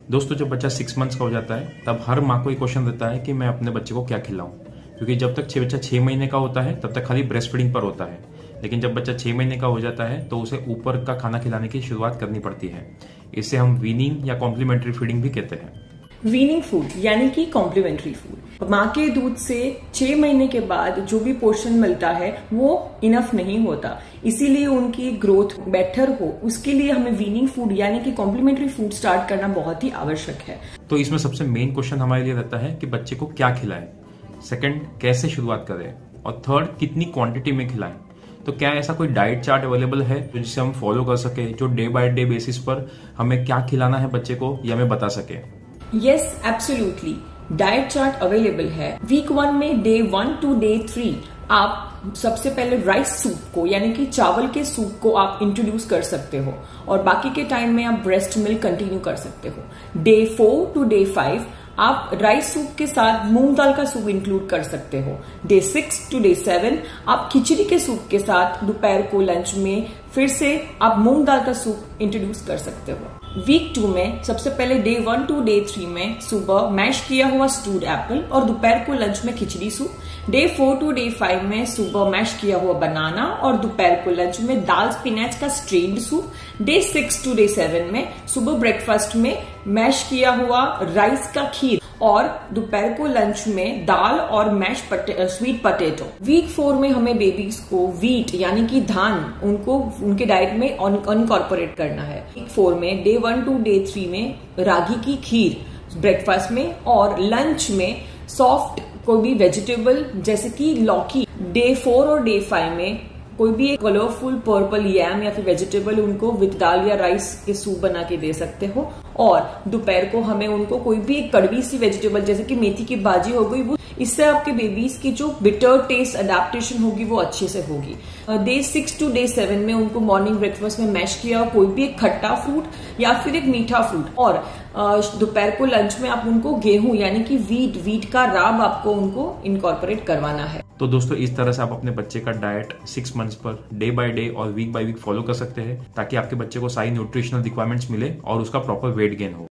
दोस्तों जब बच्चा 6 मंथ्स का हो जाता है तब हर माँ को एक क्वेश्चन रहता है कि मैं अपने बच्चे को क्या खिलाऊं, क्योंकि जब तक बच्चा 6 महीने का होता है तब तक खाली ब्रेस्ट फीडिंग पर होता है, लेकिन जब बच्चा 6 महीने का हो जाता है तो उसे ऊपर का खाना खिलाने की शुरुआत करनी पड़ती है। इसे हम वीनिंग या कॉम्प्लीमेंट्री फीडिंग भी कहते हैं। वीनिंग फूड यानी कि कॉम्प्लीमेंट्री फूड, माँ के दूध से 6 महीने के बाद जो भी पोर्शन मिलता है वो इनफ नहीं होता, इसीलिए उनकी ग्रोथ बेटर हो उसके लिए हमें वीनिंग फूड यानी कि कॉम्प्लीमेंट्री फूड स्टार्ट करना बहुत ही आवश्यक है। तो इसमें सबसे मेन क्वेश्चन हमारे लिए रहता है कि बच्चे को क्या खिलाएं, सेकंड कैसे शुरुआत करें, और थर्ड कितनी क्वांटिटी में खिलाएं। तो क्या ऐसा कोई डाइट चार्ट अवेलेबल है जिसे हम फॉलो कर सके, जो डे बाय डे बेसिस पर हमें क्या खिलाना है बच्चे को ये हमें बता सके? Yes, absolutely, diet chart available है। वीक 1 में डे 1 टू डे 3 आप सबसे पहले राइस सूप को यानी कि चावल के सूप को आप इंट्रोड्यूस कर सकते हो और बाकी के टाइम में आप ब्रेस्ट मिल्क कंटिन्यू कर सकते हो। डे 4 टू डे 5 आप राइस सूप के साथ मूंग दाल का सूप इंक्लूड कर सकते हो। डे 6 टू डे 7 आप खिचड़ी के सूप के साथ दोपहर को लंच में फिर से आप मूंग दाल का सूप इंट्रोड्यूस कर सकते हो। वीक 2 में सबसे पहले डे 1 टू डे 3 में सुबह मैश किया हुआ स्टूड एप्पल और दोपहर को लंच में खिचड़ी सूप। डे 4 टू डे 5 में सुबह मैश किया हुआ बनाना और दोपहर को लंच में दाल स्पिनच का strained soup. Day 6 to day 7 में सुबह ब्रेकफास्ट में मैश किया हुआ राइस का खीर और दोपहर को लंच में दाल और मैश स्वीट पटेटो। वीक 4 में हमें बेबीज को वीट यानी कि धान उनको उनके डाइट में इनकॉर्पोरेट करना है। वीक 4 में डे 1 टू डे 3 में रागी की खीर ब्रेकफास्ट में और लंच में सॉफ्ट कोई भी वेजिटेबल जैसे कि लौकी। डे 4 और डे 5 में कोई भी एक कलरफुल पर्पल यैम या फिर वेजिटेबल उनको विद दाल या राइस के सूप बना के दे सकते हो और दोपहर को हमें उनको कोई भी एक कड़वी सी वेजिटेबल जैसे कि मेथी की भाजी हो गई, वो इससे आपके बेबीज की जो बिटर टेस्ट अडेप्टेशन होगी वो अच्छे से होगी। डे 6 टू डे 7 में उनको मॉर्निंग ब्रेकफास्ट में मैश किया कोई भी एक खट्टा फ्रूट या फिर एक मीठा फ्रूट और दोपहर को लंच में आप उनको गेहूं यानी कि वीट का राब आपको उनको इनकॉर्पोरेट करवाना है। तो दोस्तों इस तरह से आप अपने बच्चे का डाइट 6 मंथ्स पर डे बाय डे और वीक बाय वीक फॉलो कर सकते हैं ताकि आपके बच्चे को सारी न्यूट्रिशनल रिक्वायरमेंट्स मिले और उसका प्रॉपर वेट गेन हो।